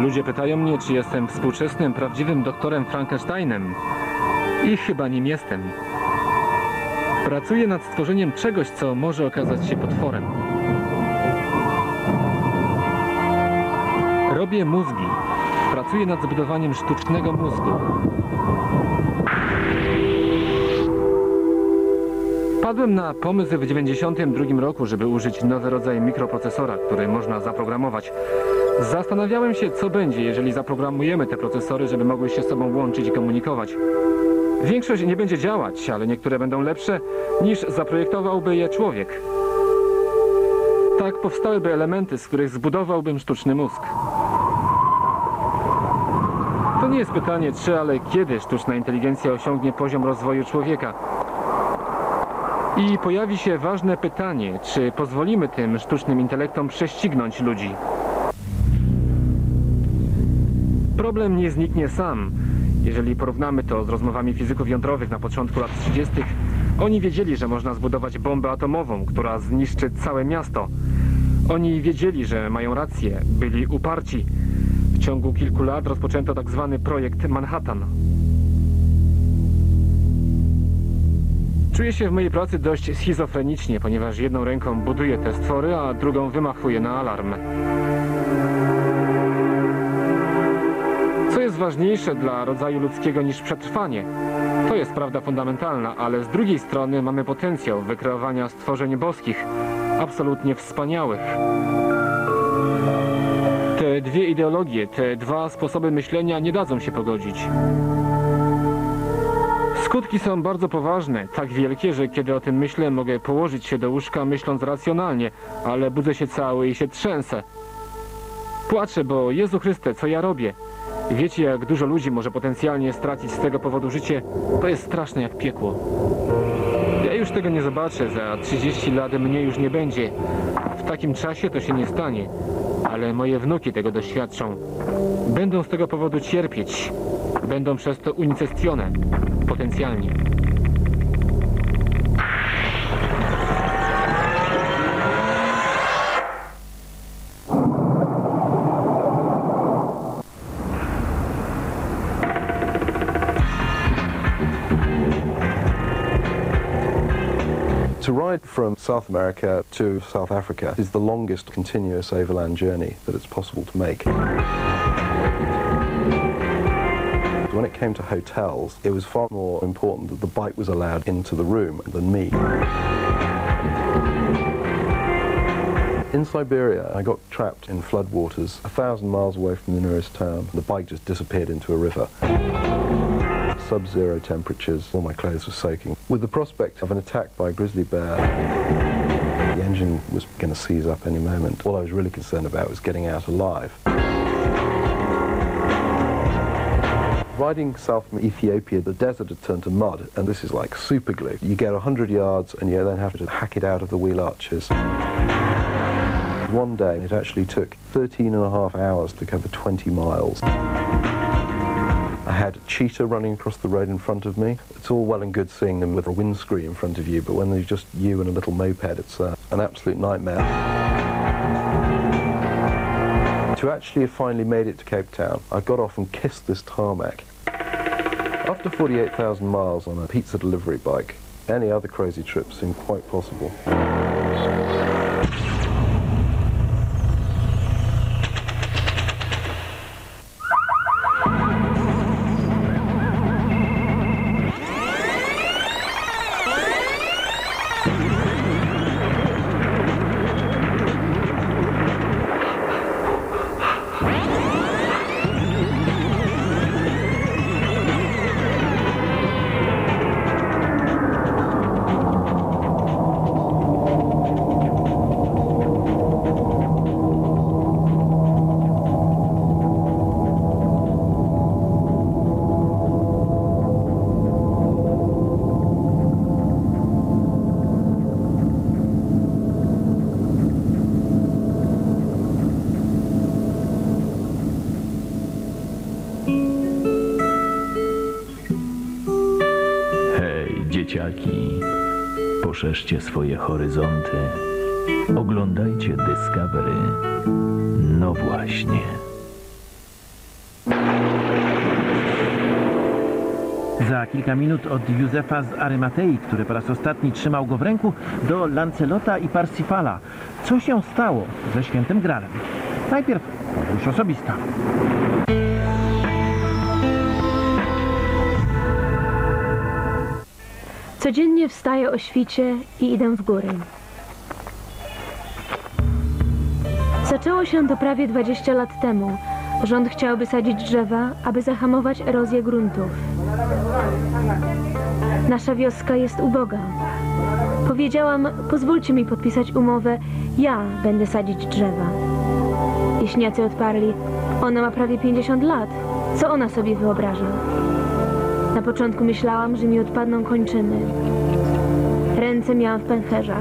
Ludzie pytają mnie, czy jestem współczesnym, prawdziwym doktorem Frankensteinem. I chyba nim jestem. Pracuję nad stworzeniem czegoś, co może okazać się potworem. Robię mózgi. Pracuję nad zbudowaniem sztucznego mózgu. Wpadłem na pomysł w 1992 roku, żeby użyć nowy rodzaj mikroprocesora, który można zaprogramować. Zastanawiałem się, co będzie, jeżeli zaprogramujemy te procesory, żeby mogły się z sobą łączyć i komunikować. Większość nie będzie działać, ale niektóre będą lepsze, niż zaprojektowałby je człowiek. Tak powstałyby elementy, z których zbudowałbym sztuczny mózg. To nie jest pytanie, czy, ale kiedy sztuczna inteligencja osiągnie poziom rozwoju człowieka. I pojawi się ważne pytanie, czy pozwolimy tym sztucznym intelektom prześcignąć ludzi. Problem nie zniknie sam. Jeżeli porównamy to z rozmowami fizyków jądrowych na początku lat 30., oni wiedzieli, że można zbudować bombę atomową, która zniszczy całe miasto. Oni wiedzieli, że mają rację, byli uparci. W ciągu kilku lat rozpoczęto tak zwany projekt Manhattan. Czuję się w mojej pracy dość schizofrenicznie, ponieważ jedną ręką buduję te stwory, a drugą wymachuję na alarm. Co jest ważniejsze dla rodzaju ludzkiego niż przetrwanie? To jest prawda fundamentalna, ale z drugiej strony mamy potencjał wykreowania stworzeń boskich, absolutnie wspaniałych. Te dwie ideologie, te dwa sposoby myślenia nie dadzą się pogodzić. Skutki są bardzo poważne, tak wielkie, że kiedy o tym myślę, mogę położyć się do łóżka myśląc racjonalnie, ale budzę się cały i się trzęsę. Płaczę, bo Jezu Chryste, co ja robię? Wiecie, jak dużo ludzi może potencjalnie stracić z tego powodu życie? To jest straszne jak piekło. Ja już tego nie zobaczę, za 30 lat mnie już nie będzie. W takim czasie to się nie stanie, ale moje wnuki tego doświadczą. Będą z tego powodu cierpieć. Będą przez to unicestwione. Potencjalnie. To ride from South America to South Africa is the longest continuous overland journey that it's possible to make. When it came to hotels, it was far more important that the bike was allowed into the room than me. In Siberia, I got trapped in floodwaters 1,000 miles away from the nearest town. The bike just disappeared into a river. Sub-zero temperatures, all my clothes were soaking. With the prospect of an attack by a grizzly bear, the engine was going to seize up any moment. All I was really concerned about was getting out alive. Riding south from Ethiopia, the desert had turned to mud, and this is like super glue. You get 100 yards and you then have to hack it out of the wheel arches. One day it actually took 13.5 hours to cover 20 miles. I had a cheetah running across the road in front of me. It's all well and good seeing them with a windscreen in front of you, but when there's just you and a little moped, it's an absolute nightmare. To actually have finally made it to Cape Town, I got off and kissed this tarmac. After 48,000 miles on a pizza delivery bike, any other crazy trip seemed quite possible. Dzieciaki, poszerzcie swoje horyzonty, oglądajcie Discovery. No właśnie. Za kilka minut od Józefa z Arymatei, który po raz ostatni trzymał go w ręku, do Lancelota i Parsifala. Co się stało ze Świętym Gralem? Najpierw podróż osobista. Codziennie wstaję o świcie i idę w góry. Zaczęło się to prawie 20 lat temu. Rząd chciałby sadzić drzewa, aby zahamować erozję gruntów. Nasza wioska jest uboga. Powiedziałam, pozwólcie mi podpisać umowę, ja będę sadzić drzewa. Wieśniacy odparli, ona ma prawie 50 lat, co ona sobie wyobraża? Na początku myślałam, że mi odpadną kończyny. Ręce miałam w pęcherzach.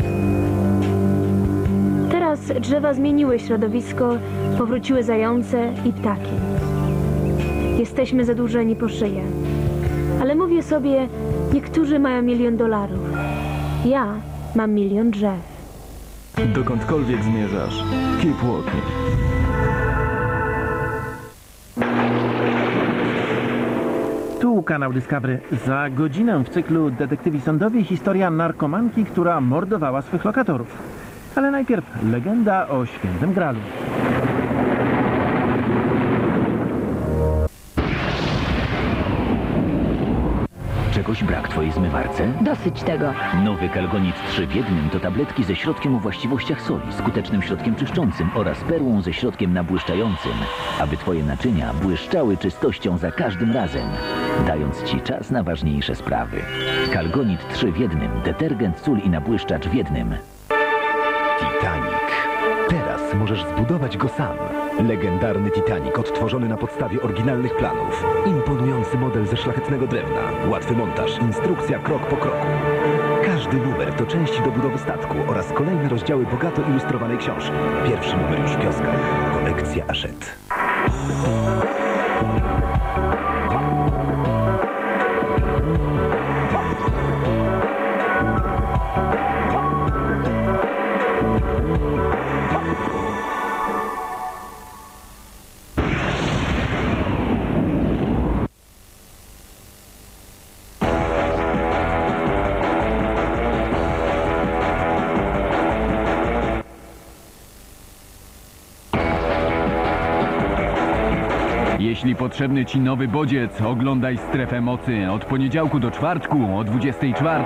Teraz drzewa zmieniły środowisko, powróciły zające i ptaki. Jesteśmy zadłużeni po szyję. Ale mówię sobie, niektórzy mają $1 milion. Ja mam 1 milion drzew. Dokądkolwiek zmierzasz, keep walking. Tu kanał Discovery. Za godzinę w cyklu Detektywi Sądowi historia narkomanki, która mordowała swych lokatorów. Ale najpierw legenda o Świętym Gralu. Czegoś brak twojej zmywarce? Dosyć tego. Nowy Kalgonit 3 w 1 to tabletki ze środkiem o właściwościach soli, skutecznym środkiem czyszczącym oraz perłą ze środkiem nabłyszczającym, aby twoje naczynia błyszczały czystością za każdym razem, dając ci czas na ważniejsze sprawy. Kalgonit 3 w 1, detergent, sól i nabłyszczacz w jednym. Titanic. Teraz możesz zbudować go sam. Legendarny Titanic odtworzony na podstawie oryginalnych planów. Imponujący model ze szlachetnego drewna. Łatwy montaż, instrukcja krok po kroku. Każdy numer to części do budowy statku oraz kolejne rozdziały bogato ilustrowanej książki. Pierwszy numer już w kioskach. Kolekcja Hachette. Jeśli potrzebny ci nowy bodziec, oglądaj Strefę Mocy od poniedziałku do czwartku o 24:00.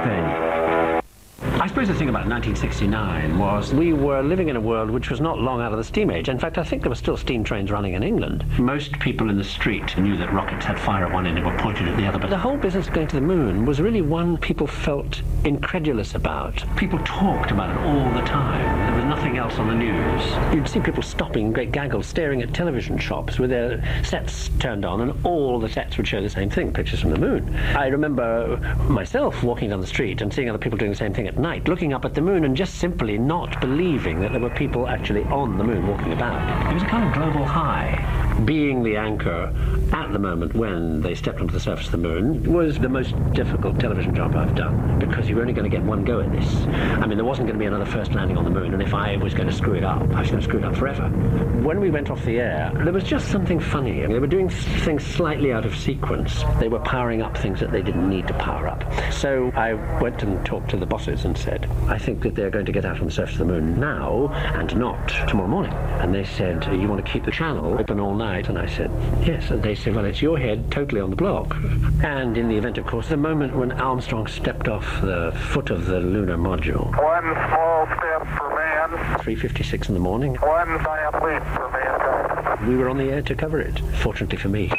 I suppose the thing about 1969 was we were living in a world which was not long out of the steam age. In fact, I think there were still steam trains running in England. Most people in the street knew that rockets had fire at one end and were pointed at the other. But the whole business of going to the moon was really one people felt incredulous about. People talked about it all the time. There was nothing else on the news. You'd see people stopping in great gaggles, staring at television shops with their sets turned on, and all the sets would show the same thing, pictures from the moon. I remember myself walking down the street and seeing other people doing the same thing at night, looking up at the moon and just simply not believing that there were people actually on the moon walking about. It was a kind of global high. Being the anchor at the moment when they stepped onto the surface of the moon was the most difficult television job I've done, because you were only going to get one go at this. I mean, there wasn't going to be another first landing on the moon, and if I was going to screw it up, I was going to screw it up forever. When we went off the air, there was just something funny. I mean, they were doing things slightly out of sequence. They were powering up things that they didn't need to power up. So I went and talked to the bosses and said, I think that they're going to get out on the surface of the moon now and not tomorrow morning. And they said, you want to keep the channel open all night? And I said, yes. And they said, well, it's your head totally on the block. And in the event, of course, the moment when Armstrong stepped off the foot of the lunar module. One small step for man. 3:56 in the morning. One giant leap for mankind. We were on the air to cover it, fortunately for me.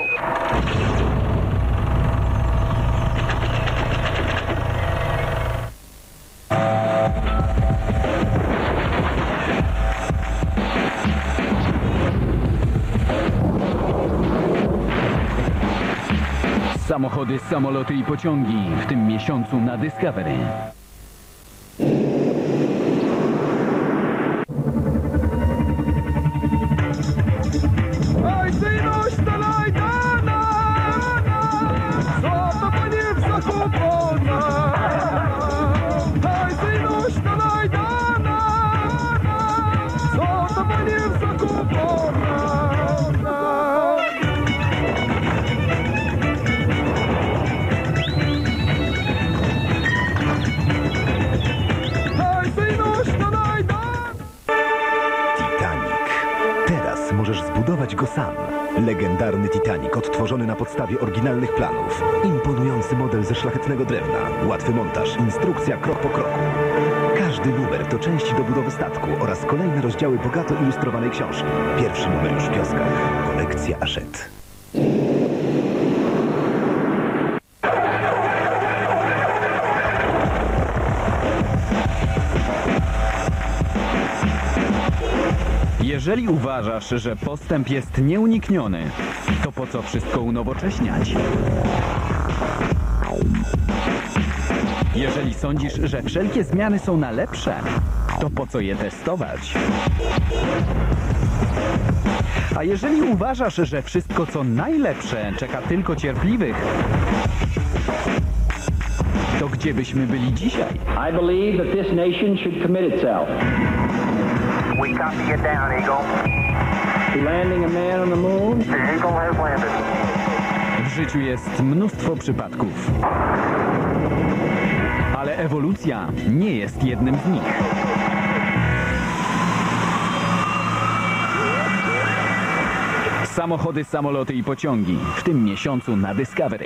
Samochody, samoloty i pociągi w tym miesiącu na Discovery. zbudować go sam. Legendarny Titanic odtworzony na podstawie oryginalnych planów. Imponujący model ze szlachetnego drewna. Łatwy montaż, instrukcja krok po kroku. Każdy numer to część do budowy statku oraz kolejne rozdziały bogato ilustrowanej książki. Pierwszy numer już w kioskach. Kolekcja Hachette. Jeżeli uważasz, że postęp jest nieunikniony, to po co wszystko unowocześniać? Jeżeli sądzisz, że wszelkie zmiany są na lepsze, to po co je testować? A jeżeli uważasz, że wszystko co najlepsze czeka tylko cierpliwych, to gdzie byśmy byli dzisiaj? I believe that this nation should commit itself We copy you down, Eagle. to landing a man on the moon. The Eagle has landed. W życiu jest mnóstwo przypadków, ale ewolucja nie jest jednym z nich. Samochody, samoloty i pociągi w tym miesiącu na Discovery.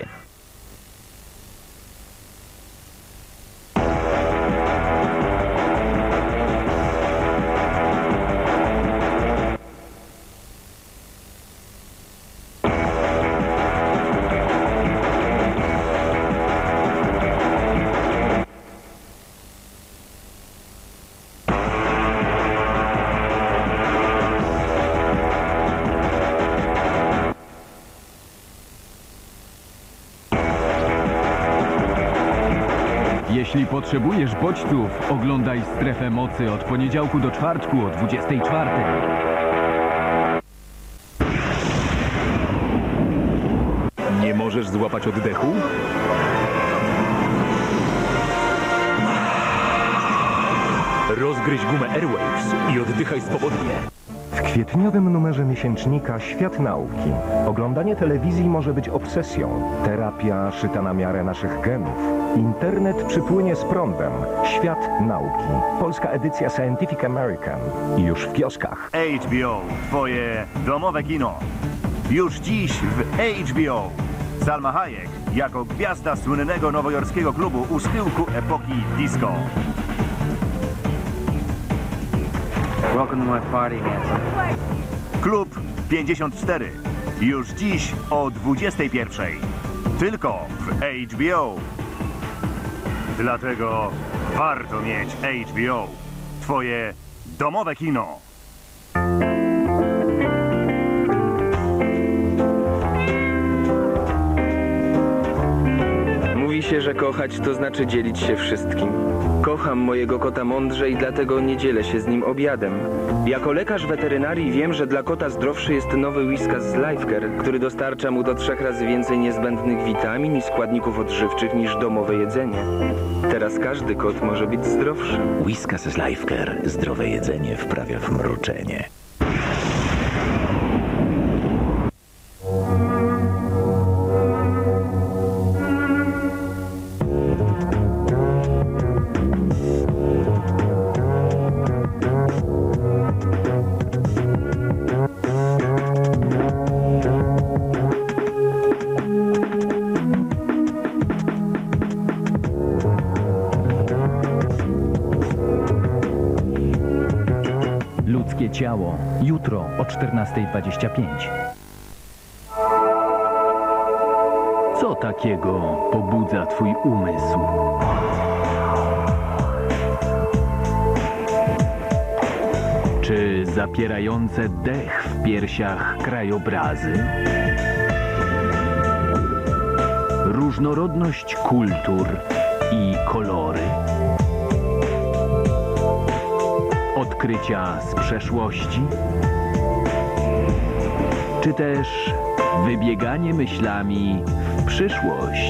Jeśli potrzebujesz bodźców, oglądaj Strefę Mocy od poniedziałku do czwartku o 24. Nie możesz złapać oddechu? Rozgryź gumę Airwaves i oddychaj swobodnie. W kwietniowym numerze miesięcznika Świat Nauki oglądanie telewizji może być obsesją. Terapia szyta na miarę naszych genów. Internet przypłynie z prądem. Świat Nauki. Polska edycja Scientific American. Już w kioskach. HBO, twoje domowe kino. Już dziś w HBO. Salma Hayek jako gwiazda słynnego nowojorskiego klubu u schyłku epoki disco. Welcome to my party, handsome. Klub 54. Już dziś o 21. Tylko w HBO. Dlatego warto mieć HBO. Twoje domowe kino. Mówi się, że kochać to znaczy dzielić się wszystkim. Kocham mojego kota mądrze i dlatego nie dzielę się z nim obiadem. Jako lekarz weterynarii wiem, że dla kota zdrowszy jest nowy Whiskas z Lifecare, który dostarcza mu do 3 razy więcej niezbędnych witamin i składników odżywczych niż domowe jedzenie. Teraz każdy kot może być zdrowszy. Whiskas z Lifecare. Zdrowe jedzenie wprawia w mruczenie. Ludzkie ciało. Jutro o 14:25. Co takiego pobudza twój umysł? Czy zapierające dech w piersiach krajobrazy? Różnorodność kultur i kolory? Odkrycia z przeszłości? Czy też wybieganie myślami w przyszłość?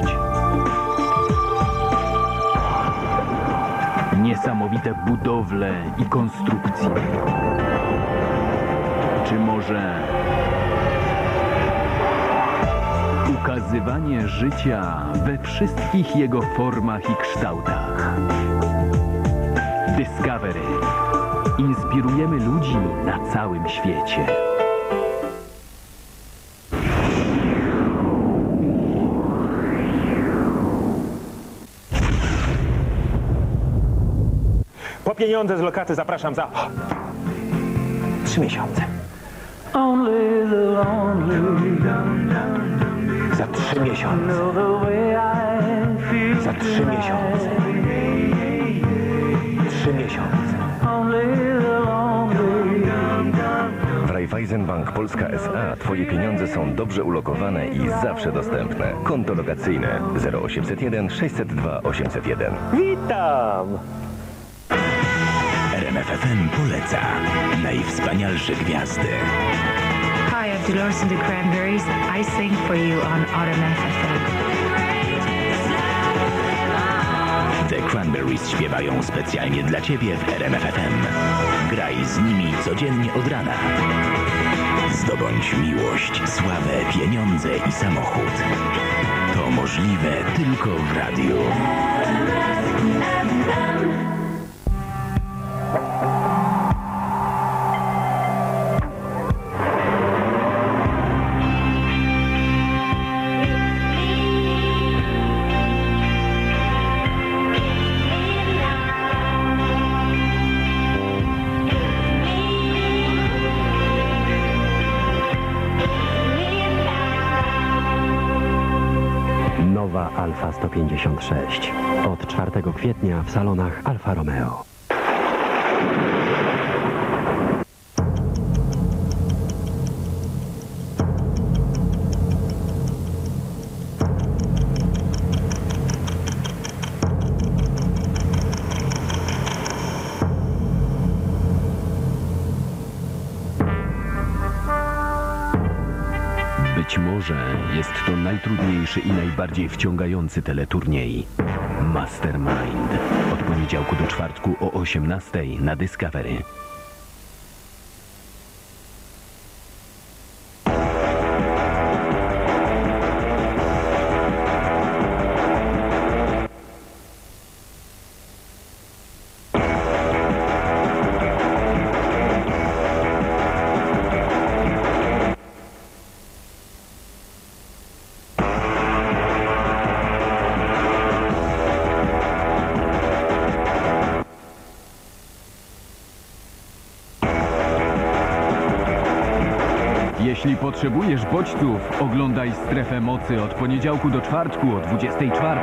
Niesamowite budowle i konstrukcje? Czy może ukazywanie życia we wszystkich jego formach i kształtach? Discovery. Inspirujemy ludzi na całym świecie. pieniądze z lokaty zapraszam za 3 miesiące. Za 3 miesiące. Za 3 miesiące. 3 miesiące. W Raiffeisenbank Polska S.A. Twoje pieniądze są dobrze ulokowane i zawsze dostępne. Konto lokacyjne 0801 602 801. Witam! RMF FM poleca najwspanialsze gwiazdy. Hi, I'm Dolores and the Cranberries. I sing for you on RMF FM. The Cranberries śpiewają specjalnie dla Ciebie w RMF FM. Graj z nimi codziennie od rana. Zdobądź miłość, sławę, pieniądze i samochód. To możliwe tylko w radiu. Nowa Alfa 156. Od 4 kwietnia w salonach Alfa Romeo. Być może jest to najtrudniejszy i najbardziej wciągający teleturniej. Mastermind. Od poniedziałku do czwartku o 18:00 na Discovery. Jeśli potrzebujesz bodźców, oglądaj Strefę Mocy od poniedziałku do czwartku o 24:00.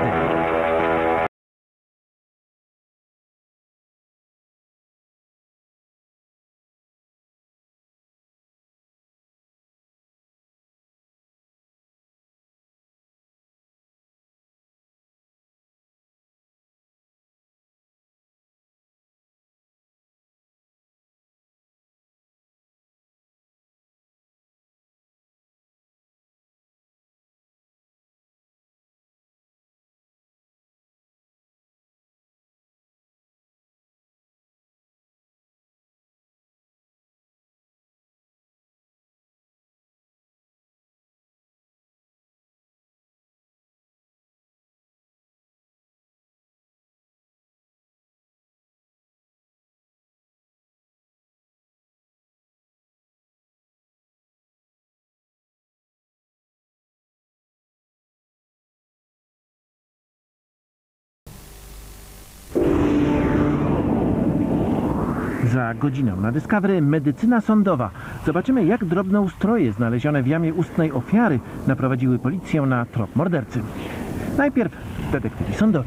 Za godzinę na Discovery medycyna sądowa. Zobaczymy, jak drobnoustroje znalezione w jamie ustnej ofiary naprowadziły policję na trop mordercy. Najpierw detektywi sądowi.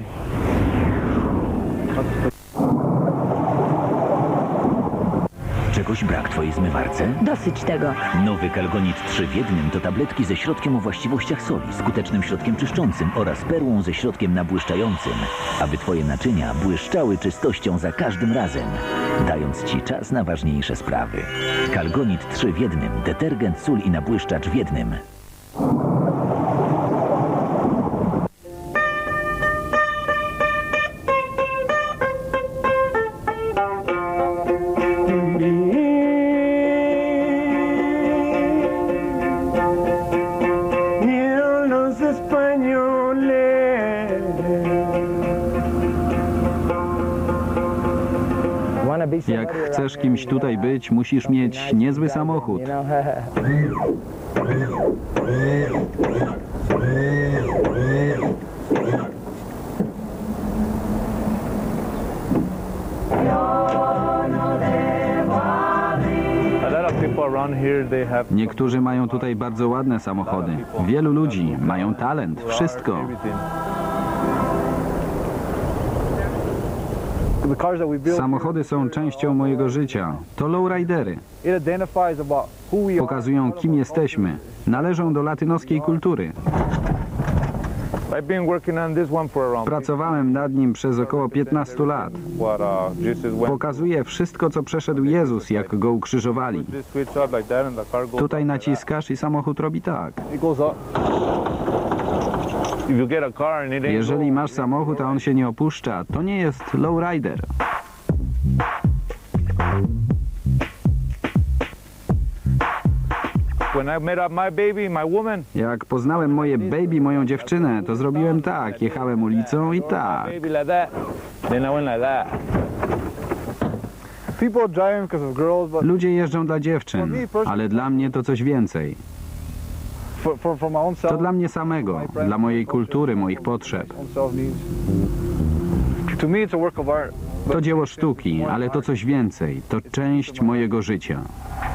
Czegoś brak Twojej zmywarce? Dosyć tego. Nowy Kalgonit 3 w 1 to tabletki ze środkiem o właściwościach soli, skutecznym środkiem czyszczącym oraz perłą ze środkiem nabłyszczającym, aby Twoje naczynia błyszczały czystością za każdym razem, dając Ci czas na ważniejsze sprawy. Kalgonit 3 w 1. Detergent, sól i nabłyszczacz w jednym. Jak chcesz kimś tutaj być, musisz mieć niezły samochód. Yo. Niektórzy mają tutaj bardzo ładne samochody. Wielu ludzi mają talent, wszystko. Samochody są częścią mojego życia. To lowridery. Pokazują, kim jesteśmy. Należą do latynoskiej kultury. Pracowałem nad nim przez około 15 lat. Pokazuje wszystko, co przeszedł Jezus, jak go ukrzyżowali. Tutaj naciskasz i samochód robi tak. Jeżeli masz samochód, a on się nie opuszcza, to nie jest lowrider. Jak poznałem moje baby, moją dziewczynę, to zrobiłem tak. Jechałem ulicą i tak. Ludzie jeżdżą dla dziewczyn, ale dla mnie to coś więcej. To dla mnie samego, dla mojej kultury, moich potrzeb. To dzieło sztuki, ale to coś więcej. To część mojego życia.